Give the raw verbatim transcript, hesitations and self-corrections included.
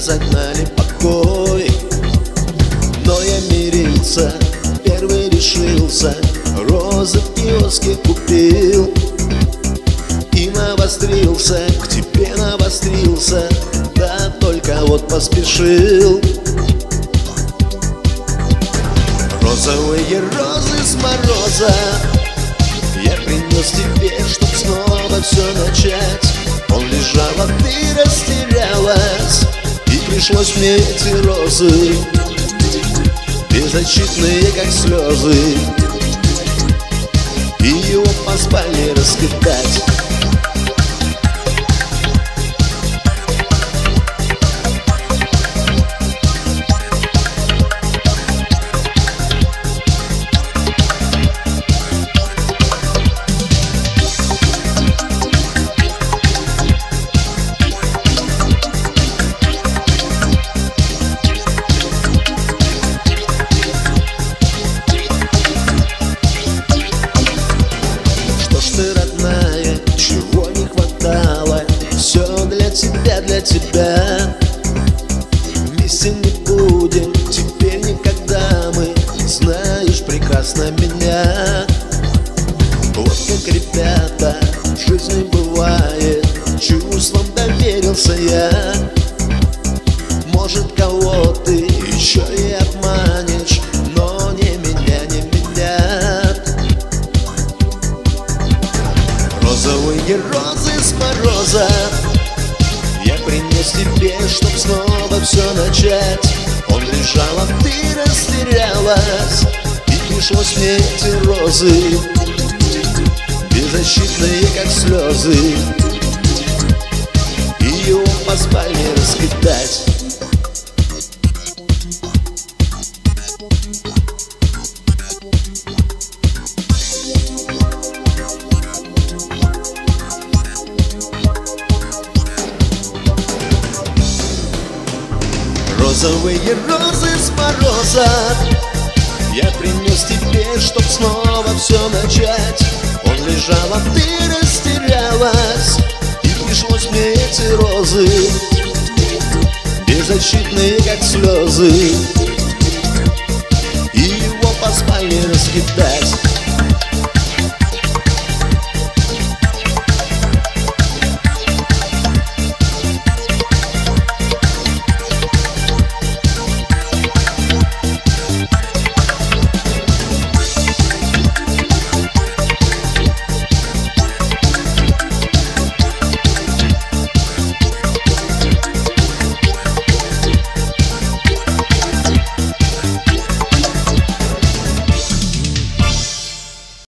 разогнали покой. Но я мирился, первый решился, розы в киоске купил. И навострился, к тебе навострился, да только вот поспешил. Розовые розы с мороза я принес тебе, чтоб снова все начать. Он лежал, а ты растерялась, и пришлось мне эти розы, беззащитные, как слезы, и его по спальне раскидать. Чего не хватало, все для тебя, для тебя. Вместе не будем теперь никогда мы, знаешь прекрасно меня. Вот как ребята в жизни бывает, чувством доверился я. Может, кого ты еще и обманешь, но не меня, не меня. Розовые розы с мороза я принес тебе, чтоб снова все начать. Он лежал, а ты растерялась, и пришлось мне эти розы, беззащитные, как слезы, и его по спальне раскидать. Розовые розы с мороза я принес тебе, чтоб снова все начать. Он лежал, а ты растерялась, и пришлось мне эти розы, беззащитные, как слезы,